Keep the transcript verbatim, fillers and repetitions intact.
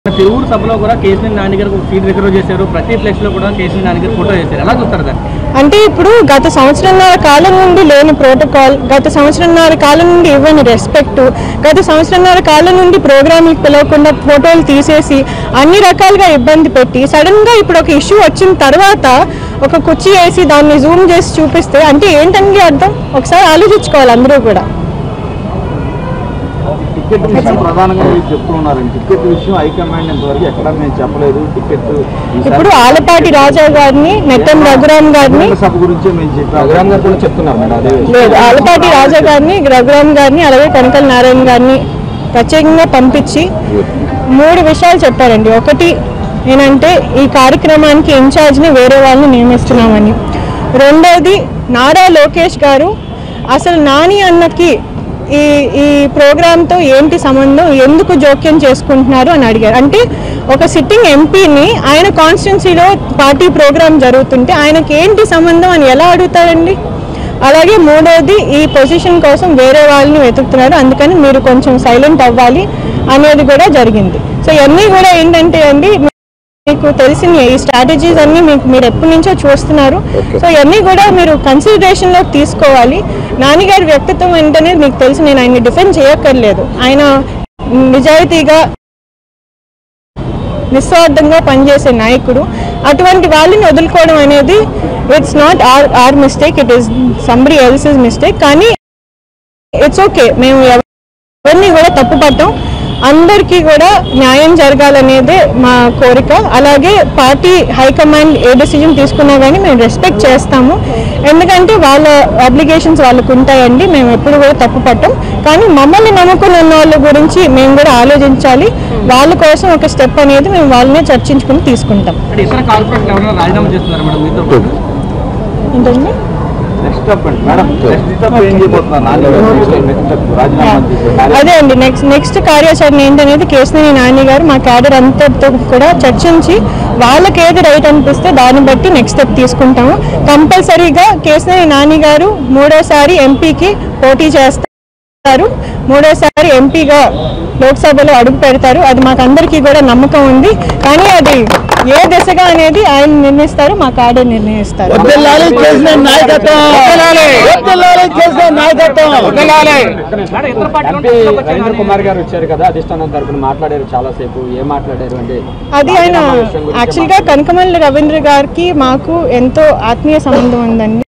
తిరువురు సభలో కూడా కేసీఆర్ నాని గారు సీట్ రిజర్వ్ చేశారు. ప్రతి ప్లేస్ లో కూడా కేసీఆర్ నాని గారు ఫోటో చేశారు. ఎలా చూస్తారు దాన్ని? అంటే ఇప్పుడు గత సంవత్సరంన్నర కాలం నుండి లేని ప్రోటోకాల్, గత సంవత్సరంన్నర కాలం నుండి ఇవ్వని రెస్పెక్ట్, గత సంవత్సరంన్నర కాలం నుండి ప్రోగ్రాంలకు పిలవకుండా ఫోటోలు తీసేసి అన్ని రకాలుగా ఇబ్బంది పెట్టి సడన్ గా ఇప్పుడు ఒక ఇష్యూ వచ్చిన తర్వాత ఒక కుర్చీ వేసి దాన్ని జూమ్ చేసి చూపిస్తే అంటే ఏంటంటే అర్థం? ఒకసారి ఆలోచించుకోవాలి అందరూ కూడా. టికెట్ విషయం ప్రధానంగా మీరు చెప్తున్నారండి. టికెట్ విషయం హైకమాండ్ ఇంతవరకు ఎక్కడ మేము చెప్పలేదు. టికెట్ ఇప్పుడు ఆలపాటి రాజా గారిని, నెట్టం రఘురామ్ గారిని సభ గురించి మేము చెప్పాము. రఘురామ్ గారు కూడా చెప్తున్నాం లేదు, ఆలపాటి రాజా గారిని, రఘురామ్ గారిని, అలాగే కనకల నారాయణ గారిని ప్రత్యేకంగా పంపించి మూడు విషయాలు చెప్పారండి. ఒకటి ఏంటంటే ఈ కార్యక్రమానికి ఇన్ఛార్జ్ని వేరే వాళ్ళని నియమిస్తున్నామని. రెండోది నారా లోకేష్ గారు అసలు నాని అన్నకి ఈ ఈ ప్రోగ్రాంతో ఏంటి సంబంధం, ఎందుకు జోక్యం చేసుకుంటున్నారు అని అడిగారు. అంటే ఒక సిట్టింగ్ ఎంపీని ఆయన కాన్స్టిట్యున్సీలో పార్టీ ప్రోగ్రాం జరుగుతుంటే ఆయనకి ఏంటి సంబంధం అని ఎలా అడుగుతారండి? అలాగే మూడోది ఈ పొజిషన్ కోసం వేరే వాళ్ళని వెతుకుతున్నారు, అందుకని మీరు కొంచెం సైలెంట్ అవ్వాలి అనేది కూడా జరిగింది. సో ఇవన్నీ కూడా ఏంటంటే అండి మీకు తెలిసిన ఈ స్ట్రాటజీస్ అన్నీ మీకు మీరు ఎప్పటి నుంచో చూస్తున్నారు. సో ఇవన్నీ కూడా మీరు కన్సిడరేషన్లోకి తీసుకోవాలి. నాన్నగారి వ్యక్తిత్వం ఏంటనేది మీకు తెలిసి నేను ఆయన్ని డిఫెండ్ చేయక్కర్లేదు. ఆయన నిజాయితీగా నిస్వార్థంగా పనిచేసే నాయకుడు. అటువంటి వాళ్ళని వదులుకోవడం అనేది it's not our our mistake, it is somebody else's mistake. కానీ ఇట్స్ ఓకే, మేము ఎవరిని కూడా తప్పు పట్టాం. అందరికీ కూడా న్యాయం జరగాలనేదే మా కోరిక. అలాగే పార్టీ హైకమాండ్ ఏ డెసిజన్ తీసుకున్నా కానీ మేము రెస్పెక్ట్ చేస్తాము. ఎందుకంటే వాళ్ళ అబ్లిగేషన్స్ వాళ్ళకు ఉంటాయండి, మేము ఎప్పుడు కూడా తప్పు పట్టాం. కానీ మమ్మల్ని నమ్ముకున్న వాళ్ళ గురించి మేము కూడా ఆలోచించాలి. వాళ్ళ కోసం ఒక స్టెప్ అనేది మేము వాళ్ళనే చర్చించుకుని తీసుకుంటాం. ఏంటండి అదే అండి నెక్స్ట్ నెక్స్ట్ కార్యాచరణ ఏంటనేది కేసీఆర్ నాని గారు మా క్యాడర్ అంతటితో కూడా చర్చించి వాళ్ళకి ఏది రైట్ అనిపిస్తే దాన్ని బట్టి నెక్స్ట్ స్టెప్ తీసుకుంటాము. కంపల్సరీగా కేసీఆర్ నాని గారు మూడోసారి ఎంపీకి పోటీ చేస్తారు, మూడోసారి ఎంపీగా లోక్సభలో అడుగు పెడతారు. అది మాకు అందరికీ కూడా నమ్మకం ఉంది. కానీ అది ఏ దిశగా అనేది ఆయన నిర్ణయిస్తారు, మా కాడే నిర్ణయిస్తారు. రవీంద్ర కుమార్ గారు వచ్చారు కదా, అధిష్టానం తరపున మాట్లాడారు చాలా సేపు. ఏం మాట్లాడారు అంటే అది ఆయన యాక్చువల్గా కనకమల్లి రవీంద్ర గారికి మాకు ఎంతో ఆత్మీయ సంబంధం ఉందండి.